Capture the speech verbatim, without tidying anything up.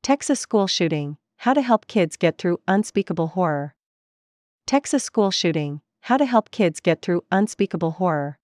Texas school shooting, how to help kids get through unspeakable horror. Texas school shooting, how to help kids get through unspeakable horror.